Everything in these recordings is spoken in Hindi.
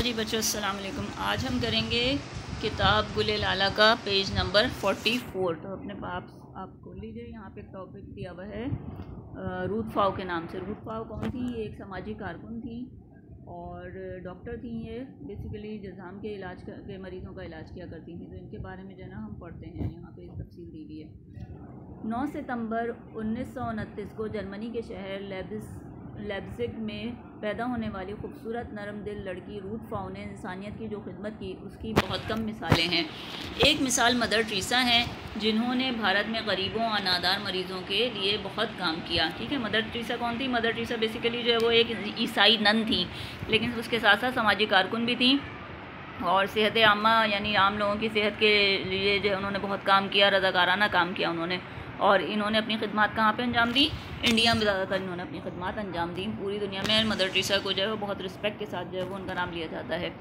जी बच्चों, अस्सलाम वालेकुम। आज हम करेंगे किताब गुले लाला का पेज नंबर 44। तो अपने आप खोल लीजिए। यहाँ पे टॉपिक दिया हुआ है रूथ फाव के नाम से। रूथ फाव कौन थी? ये एक सामाजिक कारकुन थी और डॉक्टर थी। ये बेसिकली जज़ाम के के मरीज़ों का इलाज किया करती थी। तो इनके बारे में जो है ना हम पढ़ते हैं। यहाँ पे तफसील दी हुई है। 9 सितंबर 1929 को जर्मनी के शहर लेब्जिग में पैदा होने वाली खूबसूरत नरम दिल लड़की रूथ फाव ने इंसानियत की जो खिदमत की उसकी बहुत कम मिसालें हैं। एक मिसाल मदर टेरेसा हैं, जिन्होंने भारत में गरीबों और अनादार मरीज़ों के लिए बहुत काम किया। ठीक है, मदर टेरेसा कौन थी? मदर टेरेसा बेसिकली जो है वो एक ईसाई नन थी, लेकिन उसके साथ साथ सामाजिक कारकुन भी थी और सेहत आमा यानी आम लोगों की सेहत के लिए जो है उन्होंने बहुत काम किया, रज़ाकाराना काम किया उन्होंने। और इन्होंने अपनी खिदमत कहाँ पे अंजाम दी? इंडिया में ज़्यादातर इन्होंने अपनी खिदमत अंजाम दी। पूरी दुनिया में मदर टेरेसा को जो है वो बहुत रिस्पेक्ट के साथ जो है वो उनका नाम लिया जाता है।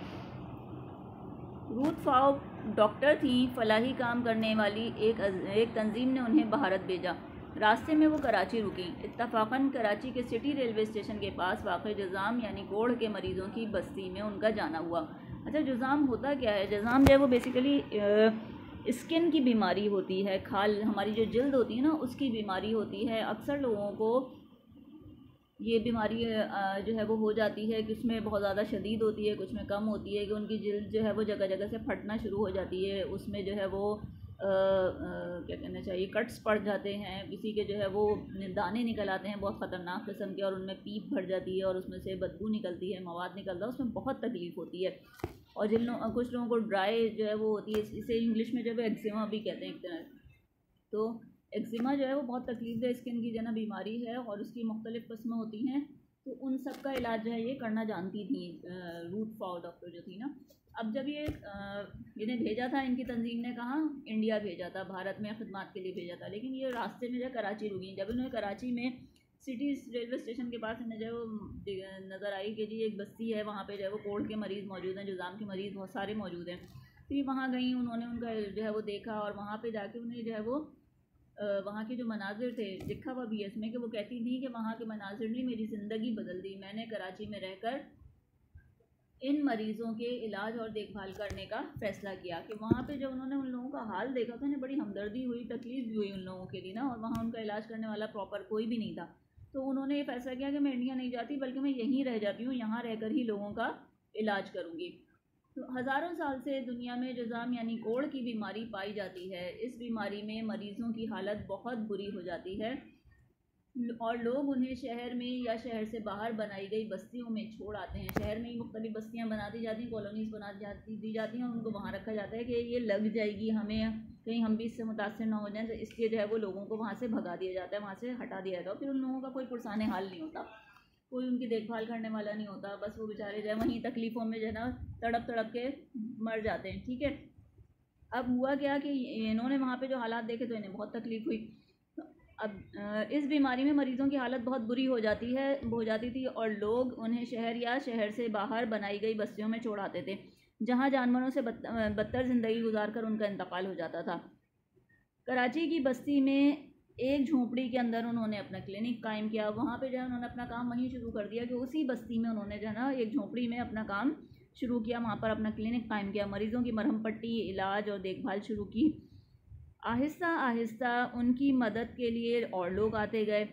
रूथ फाव डॉक्टर थी। फलाही काम करने वाली एक तंजीम ने उन्हें भारत भेजा। रास्ते में वो कराची रुकी। इत्तफाकन कराची के सिटी रेलवे स्टेशन के पास वाक़ जुज़ाम यानी कोढ़ के मरीज़ों की बस्ती में उनका जाना हुआ। अच्छा, जुज़ाम होता क्या है? जुज़ाम जो है वो बेसिकली स्किन की बीमारी होती है। खाल, हमारी जो जिल्द होती है ना, उसकी बीमारी होती है। अक्सर लोगों को ये बीमारी जो है वो हो जाती है कि उसमें बहुत ज़्यादा शदीद होती है, कुछ में कम होती है कि उनकी जिल्द जो है वो जगह जगह से फटना शुरू हो जाती है। उसमें जो है वो क्या कहना चाहिए, कट्स पड़ जाते हैं। किसी के जो है वो दाने निकल आते हैं बहुत ख़तरनाक किस्म के, और उनमें पीप भर जाती है और उसमें से बदबू निकलती है, मवाद निकलता है, उसमें बहुत तकलीफ़ होती है। और कुछ लोगों को ड्राई जो है वो होती है, इसे इंग्लिश में जो है एक्जिमा भी कहते हैं एक तरह। तो एक्जिमा जो है वो बहुत तकलीफ़देह स्किन की जो है ना बीमारी है और उसकी मुख्तलिफ़ किस्में होती हैं। तो उन सब का इलाज जो है ये करना जानती थी रूथ फाव डॉक्टर जो थी ना। अब जब ये इन्हें भेजा था, इनकी तंजीम ने कहाँ? इंडिया भेजा था, भारत में खिदमत के लिए भेजा था। लेकिन ये रास्ते में जो कराची रुकी। जब इन्हें कराची में सिटी रेलवे स्टेशन के पास इन्हें जो नज़र आई कि जी एक बस्ती है, वहाँ पे जो है वो कोढ़ के मरीज़ मौजूद हैं, जुज़ाम के मरीज़ बहुत सारे मौजूद हैं। तो ये वहाँ गई, उन्होंने उनका जो है वो देखा और वहाँ पे जाके उन्हें जो है वो वहाँ के जो मनाजिर थे, लिखा हुआ भी है इसमें कि वो कहती थी कि वहाँ के मनाजिर ने मेरी ज़िंदगी बदल दी। मैंने कराची में रहकर इन मरीज़ों के इलाज और देखभाल करने का फ़ैसला किया। कि वहाँ पे जब उन्होंने उन लोगों का हाल देखा तो उन्हें बड़ी हमदर्दी हुई, तकलीफ़ भी हुई उन लोगों के लिए ना। और वहाँ उनका इलाज करने वाला प्रॉपर कोई भी नहीं था। तो उन्होंने ये फ़ैसला किया कि मैं इंडिया नहीं जाती, बल्कि मैं यहीं रह जाती हूँ, यहाँ रहकर ही लोगों का इलाज करूँगी। तो हज़ारों साल से दुनिया में जुज़ाम यानी कोढ़ की बीमारी पाई जाती है। इस बीमारी में मरीज़ों की हालत बहुत बुरी हो जाती है और लोग उन्हें शहर में या शहर से बाहर बनाई गई बस्तियों में छोड़ आते हैं। शहर में ही मुख्तलिफ बस्तियाँ बना दी जाती हैं, कॉलोनीज़ दी जाती हैं और उनको वहाँ रखा जाता है कि ये लग जाएगी हमें, कहीं हम भी इससे मुतासर ना हो जाएं। तो इसलिए जो है वो लोगों को वहाँ से भगा दिया जाता है, वहाँ से हटा दिया जाता है। फिर उन लोगों का कोई पुरसान हाल नहीं होता, कोई उनकी देखभाल करने वाला नहीं होता। बस वो बेचारे जो है वहीं तकलीफ़ों में जो है ना तड़प तड़प के मर जाते हैं। ठीक है, अब हुआ क्या कि इन्होंने वहाँ पे जो हालात देखे तो इन्हें बहुत तकलीफ़ हुई। अब इस बीमारी में मरीज़ों की हालत बहुत बुरी हो जाती थी और लोग उन्हें शहर या शहर से बाहर बनाई गई बस्तियों में छोड़ आते थे, जहाँ जानवरों से बदतर ज़िंदगी गुजार कर उनका इंतकाल हो जाता था। कराची की बस्ती में एक झोंपड़ी के अंदर उन्होंने अपना क्लिनिक कायम किया। वहाँ पे जो है उन्होंने अपना काम वहीं शुरू कर दिया कि उसी बस्ती में उन्होंने जो है ना एक झोंपड़ी में अपना काम शुरू किया, वहाँ पर अपना क्लिनिक कायम किया, मरीज़ों की मरहम पट्टी, इलाज और देखभाल शुरू की। आहिस्ता आहिस्ता उनकी मदद के लिए और लोग आते गए,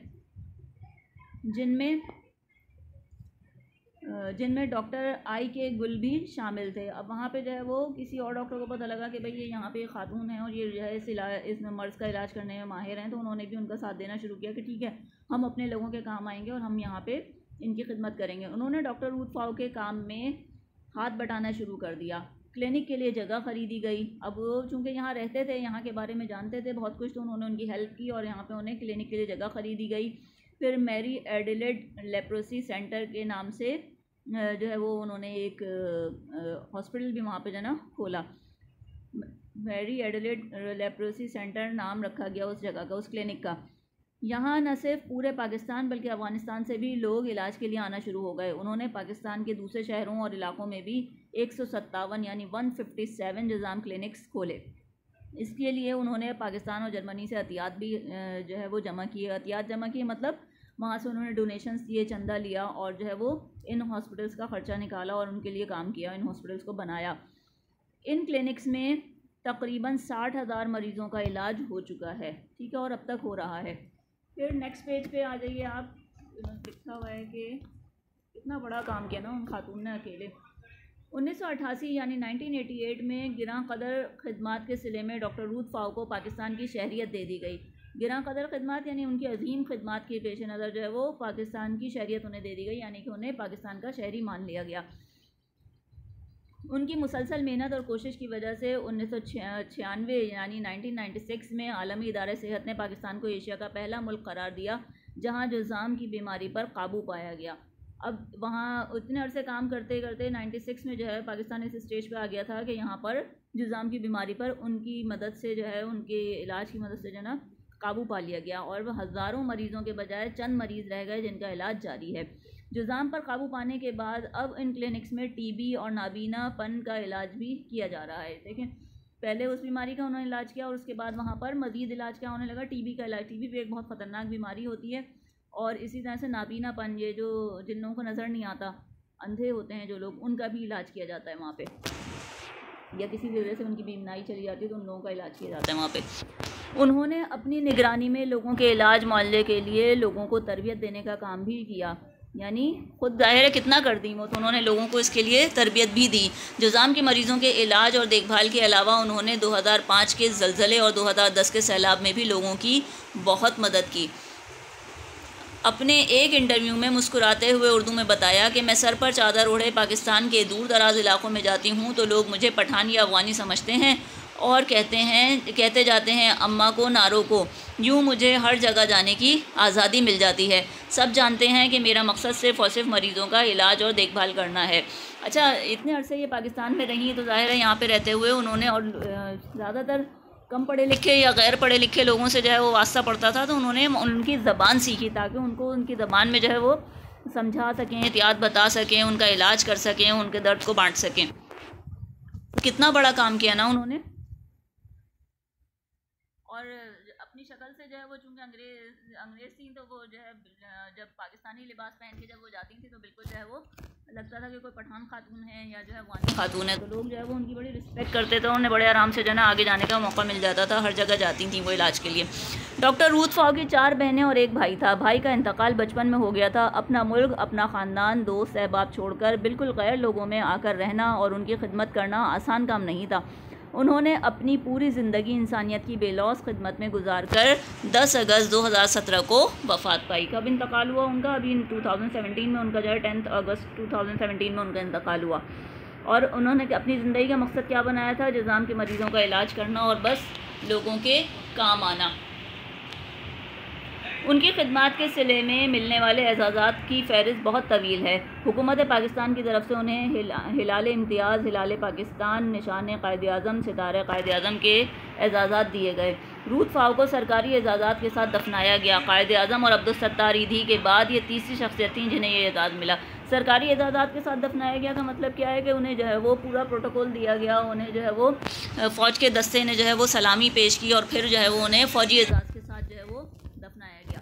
जिनमें डॉक्टर आई के गुल भी शामिल थे। अब वहाँ पे जो है वो किसी और डॉक्टर को पता लगा कि भाई ये यहाँ पे खातून है और ये जो है इस मर्ज़ का इलाज करने में माहिर हैं, तो उन्होंने भी उनका साथ देना शुरू किया कि ठीक है, हम अपने लोगों के काम आएंगे और हम यहाँ पे इनकी खिदमत करेंगे। उन्होंने डॉक्टर रूथ फाव के काम में हाथ बटाना शुरू कर दिया। क्लिनिक के लिए जगह ख़रीदी गई। अब वो चूँकि यहाँ रहते थे, यहाँ के बारे में जानते थे बहुत कुछ, तो उन्होंने उनकी हेल्प की और यहाँ पे उन्हें क्लिनिक के लिए जगह ख़रीदी गई। फिर मैरी एडिलेड लेप्रोसी सेंटर के नाम से जो है वो उन्होंने एक हॉस्पिटल भी वहाँ पे जो है ना खोला। मैरी एडिलेड लेप्रोसी सेंटर नाम रखा गया उस जगह का, उस क्लिनिक का। यहाँ न सिर्फ पूरे पाकिस्तान बल्कि अफ़गानिस्तान से भी लोग इलाज के लिए आना शुरू हो गए। उन्होंने पाकिस्तान के दूसरे शहरों और इलाकों में भी 157 यानी 157 जुज़ाम क्लिनिक्स खोले। इसके लिए उन्होंने पाकिस्तान और जर्मनी से एहतियात भी जो है वो जमा किए। एहतियात जमा किए मतलब वहाँ से उन्होंने डोनेशंस दिए, चंदा लिया और जो है वो इन हॉस्पिटल्स का ख़र्चा निकाला और उनके लिए काम किया, इन हॉस्पिटल्स को बनाया। इन क्लिनिक्स में तकरीबन 60,000 मरीज़ों का इलाज हो चुका है, ठीक है, और अब तक हो रहा है। फिर नेक्स्ट पेज पे आ जाइए आप, लिखा हुआ है कि इतना बड़ा काम किया ना उन खातून ने अकेले। 1988 यानी 1988 में गिरां कदर खिदमात के सिले में डॉक्टर रूथ फाउ को पाकिस्तान की शहरियत दे दी गई। गिरां कदर खिदमात यानी उनकी अजीम खिदमात के पेश नज़र जो है वो पाकिस्तान की शहरियत उन्हें दे दी गई, यानी कि उन्हें पाकिस्तान का शहरी मान लिया गया। उनकी मुसलसल मेहनत और कोशिश की वजह से 1996 यानी 1996 में आलमी इदारे सेहत ने पाकिस्तान को एशिया का पहला मुल्क करार दिया जहां जुज़ाम की बीमारी पर काबू पाया गया। अब वहाँ उतने अरसे काम करते करते 96 में जो है पाकिस्तान इस स्टेज पे आ गया था कि यहाँ पर जुज़ाम की बीमारी पर उनकी मदद से जो है, उनके इलाज की मदद से जो है ना काबू पा लिया गया और वह हज़ारों मरीज़ों के बजाय चंद मरीज़ रह गए जिनका इलाज जारी है। जुज़ाम पर काबू पाने के बाद अब इन क्लिनिक्स में टीबी और नाबीनापन का इलाज भी किया जा रहा है। देखें, पहले उस बीमारी का उन्होंने इलाज किया और उसके बाद वहाँ पर मज़ीद इलाज क्या होने लगा, टीबी का इलाज। टीबी भी एक बहुत ख़तरनाक बीमारी होती है और इसी तरह से नाबीनापन, ये जो जिन लोगों को नज़र नहीं आता, अंधे होते हैं जो लोग, उनका भी इलाज किया जाता है वहाँ पे, या किसी वजह से उनकी बीमारी चली जाती है तो उन लोगों का इलाज किया जाता है वहाँ पे। उन्होंने अपनी निगरानी में लोगों के इलाज मुआवजे के लिए लोगों को तरबियत देने का काम भी किया, यानी खुद ज़ाहिर है कितना कर दी वो, तो उन्होंने लोगों को इसके लिए तरबियत भी दी। जुज़ाम के मरीज़ों के इलाज और देखभाल के अलावा उन्होंने 2005 के ज़लज़ले और 2010 के सैलाब में भी लोगों की बहुत मदद की। अपने एक इंटरव्यू में मुस्कुराते हुए उर्दू में बताया कि मैं सर पर चादर ओढ़े पाकिस्तान के दूर दराज इलाकों में जाती हूँ तो लोग मुझे पठान या अफ़गानी समझते हैं और कहते जाते हैं अम्मा को, नारों को। यूँ मुझे हर जगह जाने की आज़ादी मिल जाती है। सब जानते हैं कि मेरा मकसद सिर्फ़ और सिर्फ मरीज़ों का इलाज और देखभाल करना है। अच्छा, इतने अरसे ये पाकिस्तान में रही तो ज़ाहिर है यहाँ पे रहते हुए उन्होंने, और ज़्यादातर कम पढ़े लिखे या गैर पढ़े लिखे लोगों से जो है वो वास्ता पड़ता था, तो उन्होंने उनकी ज़बान सीखी ताकि उनको उनकी ज़बान में जो है वो समझा सकें, एहतियात बता सकें, उनका इलाज कर सकें, उनके दर्द को बांट सकें। तो कितना बड़ा काम किया ना उन्होंने। और अपनी शक्ल से जो है वो, चूँकि अंग्रेज़ थी तो वो जो है जब पाकिस्तानी लिबास पहन के जब वो जाती थी तो बिल्कुल जो है वो लगता था कि कोई पठान खातून है या जो है अफ़गानी खातून है, तो लोग जो है वो उनकी बड़ी रिस्पेक्ट करते थे। उन्हें बड़े आराम से जो है ना आगे जाने का मौका मिल जाता था, हर जगह जाती थी वो इलाज के लिए। डॉक्टर रूथ फाउ की 4 बहनें और एक भाई था। भाई का इंतकाल बचपन में हो गया था। अपना मुल्क, अपना ख़ानदान, दोस्त अहबाब छोड़कर बिल्कुल गैर लोगों में आकर रहना और उनकी खिदमत करना आसान काम नहीं था। उन्होंने अपनी पूरी ज़िंदगी इंसानियत की बेलौस खिदमत में गुजार कर 10 अगस्त 2017 को वफ़ात पाई। कब इंतकाल हुआ उनका? अभी 2017 में उनका जो है 10 अगस्त 2017 में उनका इंतकाल हुआ। और उन्होंने अपनी ज़िंदगी का मकसद क्या बनाया था? जुज़ाम के मरीज़ों का इलाज करना और बस लोगों के काम आना। उनकी खिदमत के सिले में मिलने वाले एजाज़ात की फ़हरिस्त बहुत तवील है। हुकूमत पाकिस्तान की तरफ से उन्हें हिलाल इम्तियाज़, हिलाल पाकिस्तान, निशान क़ायद-ए-आज़म, सितारे क़ायद-ए-आज़म के एजाज़ात दिए गए। रूथ फाउ को सरकारी एजाज़ात के साथ दफनाया गया। क़ायद-ए-आज़म और अब्दुल सत्तार ईधी के बाद ये तीसरी शख्सियत थी जिन्हें ये एजाज़ मिला। सरकारी एजाज़ात के साथ दफनाया गया का मतलब क्या है कि उन्हें जो है वो पूरा प्रोटोकॉल दिया गया, उन्हें जो है वो फ़ौज के दस्ते ने जो है वो सलामी पेश की और फिर जो है वो उन्हें फ़ौजी एजाज़ के साथ जो है वो दफनाया गया।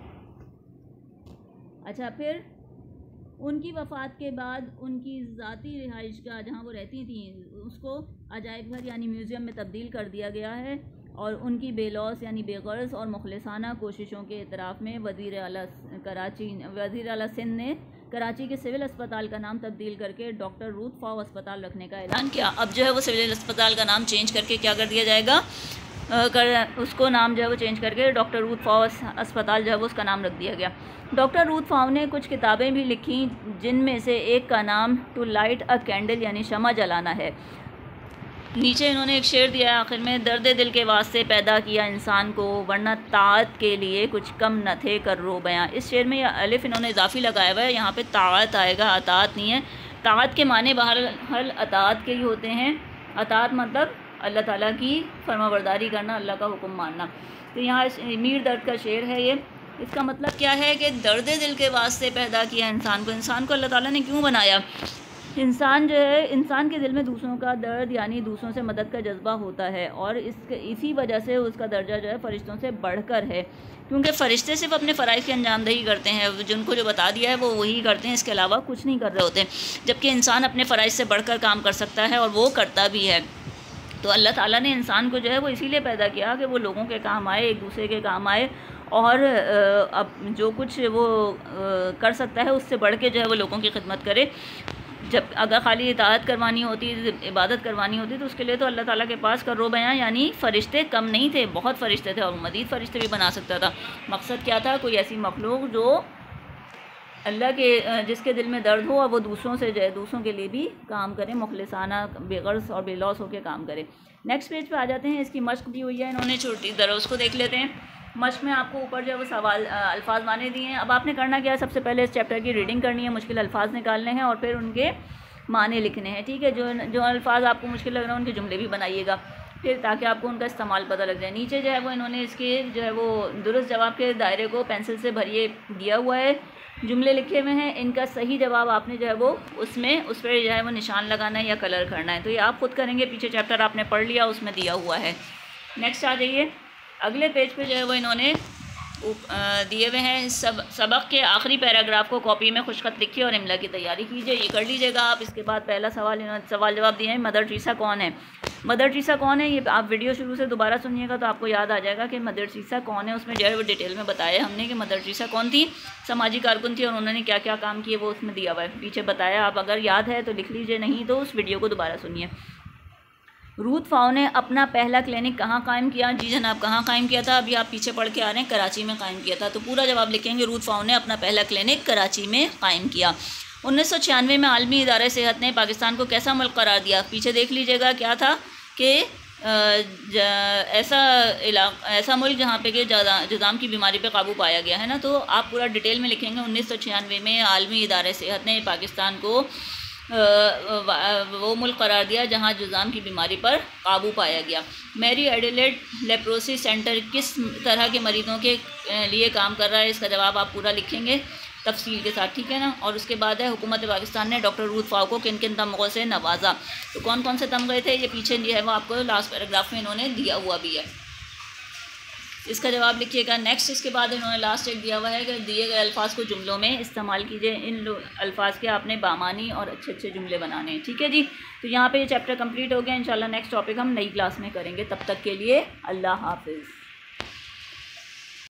अच्छा, फिर उनकी वफ़ात के बाद उनकी ज़ाती रिहाइश का, जहाँ वो रहती थी, उसको अजायब घर यानी म्यूज़ियम में तब्दील कर दिया गया है। और उनकी बेलौस यानी बेगर्ज़ और मुखलिसाना कोशिशों के इतराफ़ में वज़ीर आला सिंध ने कराची के सिविल अस्पताल का नाम तब्दील करके डॉक्टर रूथ फाउ अस्पताल रखने का ऐलान किया। अब जो है वो सिविल अस्पताल का नाम चेंज करके क्या कर दिया जाएगा, उसको नाम जो है वो चेंज करके डॉक्टर रूथ फाउ अस्पताल जो है वो उसका नाम रख दिया गया। डॉक्टर रूथ फाउ ने कुछ किताबें भी लिखी जिनमें से एक का नाम टू लाइट अ कैंडल यानी शमा जलाना है। नीचे इन्होंने एक शेर दिया है आखिर में, दर्द दिल के वास्ते पैदा किया इंसान को वरना ताअत के लिए कुछ कम न थे कर रो बयां। इस शेर में अलिफ इन्होंने इजाफी लगाया हुआ है, यहाँ पे ताअत आएगा, अताअत नहीं है। ताअत के माने बहरहाल अताअत के ही होते हैं। अताअत मतलब अल्लाह ताला की फरमाबरदारी करना, अल्लाह का हुक्म मानना। तो यहाँ मीर दर्द का शेर है ये। इसका मतलब क्या है कि दर्द दिल के वास्ते पैदा किया इंसान को। इंसान को अल्लाह ताला ने क्यों बनाया? इंसान जो है, इंसान के दिल में दूसरों का दर्द यानी दूसरों से मदद का जज्बा होता है और इसी वजह से उसका दर्जा जो है फ़रिश्तों से बढ़कर है, क्योंकि फ़रिश्ते सिर्फ अपने फ़राइज़ की अंजामदही करते हैं, जिनको जो बता दिया है वो वही करते हैं, इसके अलावा कुछ नहीं कर रहे होते। जबकि इंसान अपने फ़राइज़ से बढ़कर काम कर सकता है और वो करता भी है। तो अल्लाह ताला ने इंसान को जो है वो इसीलिए पैदा किया कि वो लोगों के काम आए, एक दूसरे के काम आए और अब जो कुछ वो कर सकता है उससे बढ़ के जो है वो लोगों की खिदमत करे। जब अगर खाली इताअत करवानी होती, इबादत करवानी होती, तो उसके लिए तो अल्लाह ताला के पास करो बयां यानी फ़रिश्ते कम नहीं थे, बहुत फ़रिश्ते थे और मज़ीद फ़रिश्ते भी बना सकता था। मकसद क्या था? कोई ऐसी मखलूक जो अल्लाह के, जिसके दिल में दर्द हो और वो दूसरों से जो है दूसरों के लिए भी काम करे, मुखलिसाना बेगर्ज और बेलौस होकर काम करे। नेक्स्ट पेज पे आ जाते हैं। इसकी मश्क दी हुई है इन्होंने, छोटी ज़रा उसको देख लेते हैं। मश्क में आपको ऊपर जो है वो सवाल अल्फाज माने दिए हैं। अब आपने करना क्या है, सबसे पहले इस चैप्टर की रीडिंग करनी है, मुश्किल अल्फाज निकालने हैं और फिर उनके माने लिखने हैं, ठीक है। जो अल्फाज आपको मुश्किल लग रहे हैं उनके जुमले भी बनाइएगा फिर, ताकि आपको उनका इस्तेमाल पता लग जाए। नीचे जो है वो इन्होंने इसके जो है वो दुरुस्त जवाब के दायरे को पेंसिल से भरिए दिया हुआ है, जुमले लिखे हुए हैं। इनका सही जवाब आपने जो है वो उस पर जो है वो निशान लगाना है या कलर करना है, तो ये आप खुद करेंगे। पीछे चैप्टर आपने पढ़ लिया, उसमें दिया हुआ है। नेक्स्ट आ जाइए, अगले पेज पे जो है वो इन्होंने दिए हुए हैं सबक के आखिरी पैराग्राफ को कॉपी में खुशखत लिखिए और इमला की तैयारी कीजिए, ये कर लीजिएगा आप। इसके बाद पहला सवाल जवाब दिए हैं, मदर टेरेसा कौन है। मदर टेरेसा कौन है, ये आप वीडियो शुरू से दोबारा सुनिएगा तो आपको याद आ जाएगा कि मदर टेरेसा कौन है। उसमें जो है वो डिटेल में बताया हमने कि मदर टेरेसा कौन थी, समाजी कारकुन थी और उन्होंने क्या क्या काम किए वो उसमें दिया हुआ है, पीछे बताया। आप अगर याद है तो लिख लीजिए, नहीं तो उस वीडियो को दोबारा सुनिए। रूथ फाओ ने अपना पहला क्लिनिक कहाँ कायम किया। जी जनाब, कहाँ कायम किया था? अभी आप पीछे पढ़ के आ रहे हैं, कराची में कायम किया था। तो पूरा जवाब लिखेंगे, रूथ फाओ ने अपना पहला क्लिनिक कराची में कायम किया। 1996 में आलमी इदारे सेहत ने पाकिस्तान को कैसा मुल्क करार दिया? पीछे देख लीजिएगा, क्या था कि ऐसा मुल्क जहाँ पे कि जुज़ाम की बीमारी पे काबू पाया गया है ना। तो आप पूरा डिटेल में लिखेंगे, 1996 में आलमी इदारे सेहत ने पाकिस्तान को वो मुल्क करार दिया जहां जुज़ाम की बीमारी पर काबू पाया गया। मैरी एडिलेड लेप्रोसी सेंटर किस तरह के मरीज़ों के लिए काम कर रहा है? इसका जवाब आप पूरा लिखेंगे तफसील के साथ, ठीक है ना। और उसके बाद है, हुकूमत पाकिस्तान ने डॉक्टर रूथ फाओ को किन किन तमगों से नवाजा। तो कौन कौन से तमगे थे, ये पीछे जो है वो आपको लास्ट पैराग्राफ में इन्होंने दिया हुआ भी है, इसका जवाब लिखिएगा। नेक्स्ट इसके बाद इन्होंने लास्ट एक दिया हुआ है कि दिए गए अल्फाज को जुमलों में इस्तेमाल कीजिए। इन अल्फाज के आपने बामानी और अच्छे अच्छे जुमले बनाने हैं, ठीक है जी। तो यहाँ पे ये चैप्टर कंप्लीट हो गया। इंशाल्लाह नेक्स्ट टॉपिक हम नई क्लास में करेंगे। तब तक के लिए अल्लाह हाफिज़।